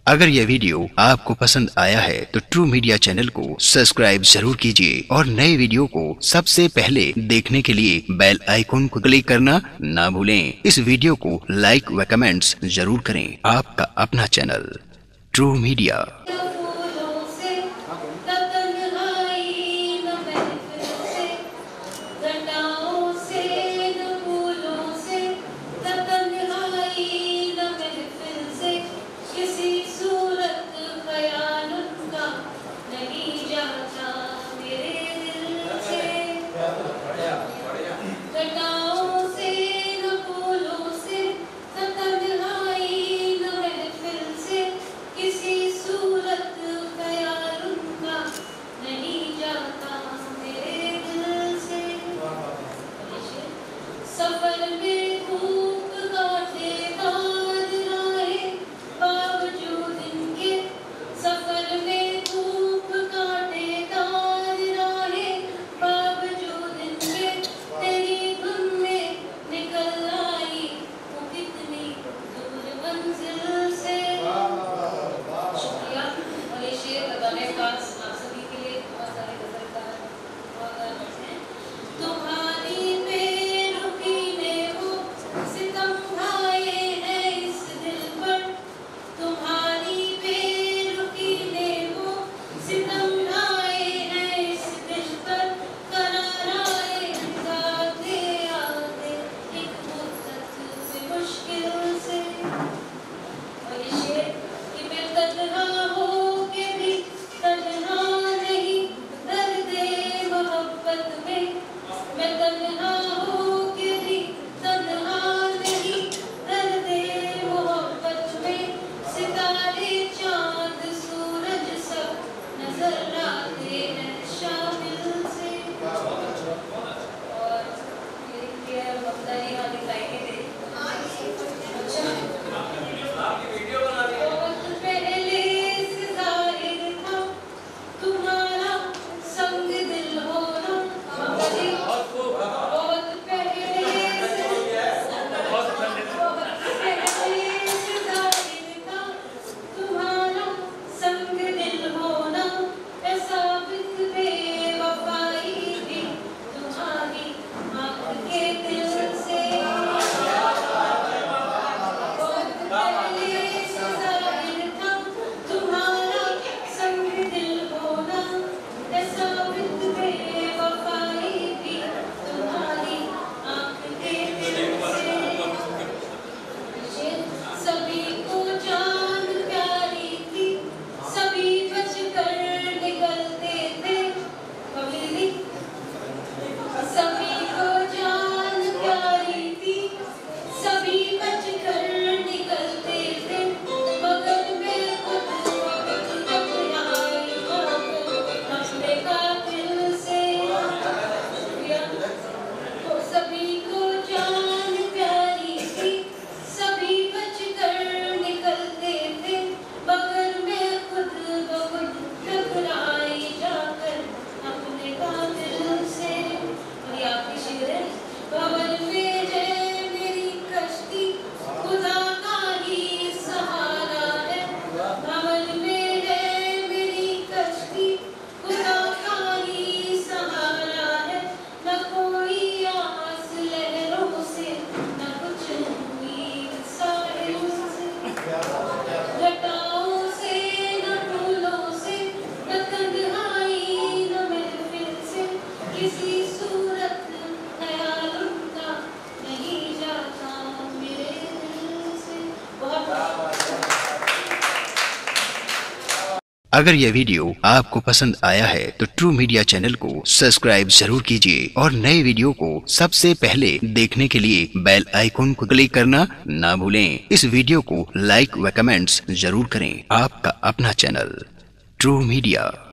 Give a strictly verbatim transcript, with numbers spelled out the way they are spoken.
अगर यह वीडियो आपको पसंद आया है तो ट्रू मीडिया चैनल को सब्सक्राइब जरूर कीजिए और नए वीडियो को सबसे पहले देखने के लिए बेल आइकन को क्लिक करना ना भूलें। इस वीडियो को लाइक व कमेंट्स जरूर करें। आपका अपना चैनल ट्रू मीडिया। अगर यह वीडियो आपको पसंद आया है तो ट्रू मीडिया चैनल को सब्सक्राइब जरूर कीजिए और नए वीडियो को सबसे पहले देखने के लिए बेल आइकन को क्लिक करना ना भूलें। इस वीडियो को लाइक व कमेंट्स जरूर करें। आपका अपना चैनल ट्रू मीडिया।